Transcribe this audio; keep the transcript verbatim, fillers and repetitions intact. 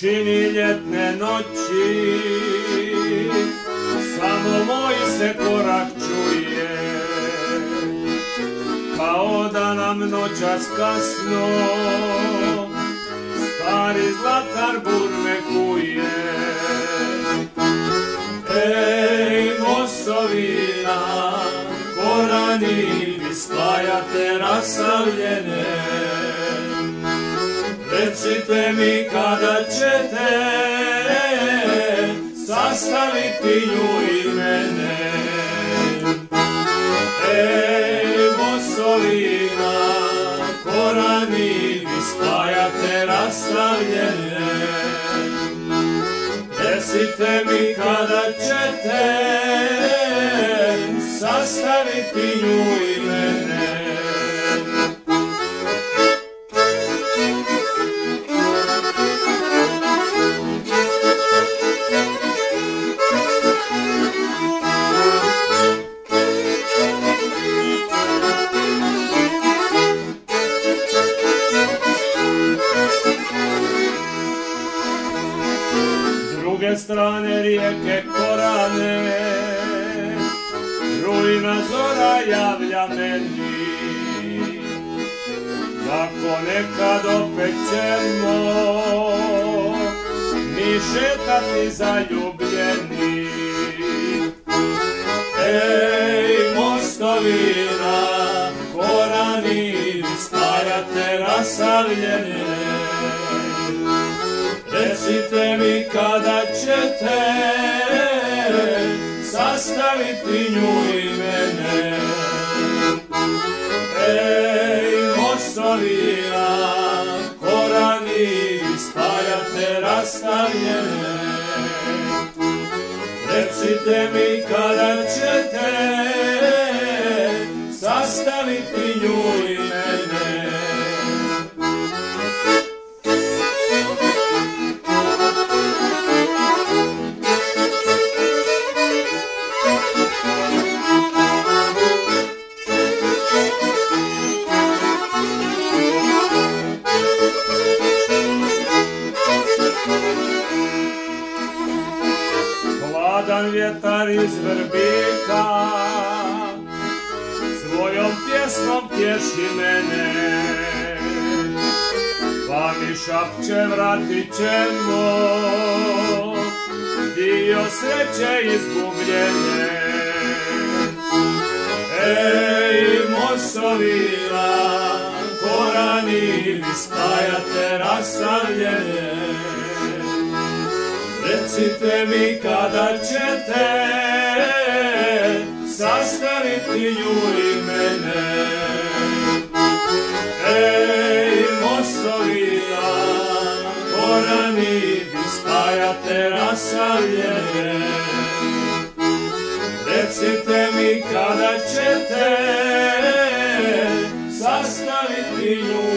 tišini ljetne noći, samo moj se korak čuje, kao da nam noćas kasno stari zlatar burme kuje. Ej, Mosovina, Korani, spajate rasavljene, recite mi kada ćete sastaviti nju i mene. Ej, Mosovina, Korani, vi spajate rasavljene, recite mi kada ćete sastaviti nju i mene. S druge strane rijeke Korane, rujna zora javlja meni, kako nekad opet ćemo mi šetati zaljubljeni. Ej, Mostovina, Korani, vi spajate rasavljene, recite mi kada ćete sastaviti nju i mene. Ej, Mosovina, Korani, vi spajate rastavljene, recite mi kada ćete sastaviti nju i mene. Hladan vjetar iz Vrbika svojom pjesmom tješi mene, pa mi šapće vratit ćemo dio sreće izgubljene. Ej, Mosovina, Korani, vi spajate rasavljene, recite mi kada ćete sastaviti nju i mene. Ej, Mosovina, Korani, vi spajate rasavljene, recite mi kada ćete sastaviti nju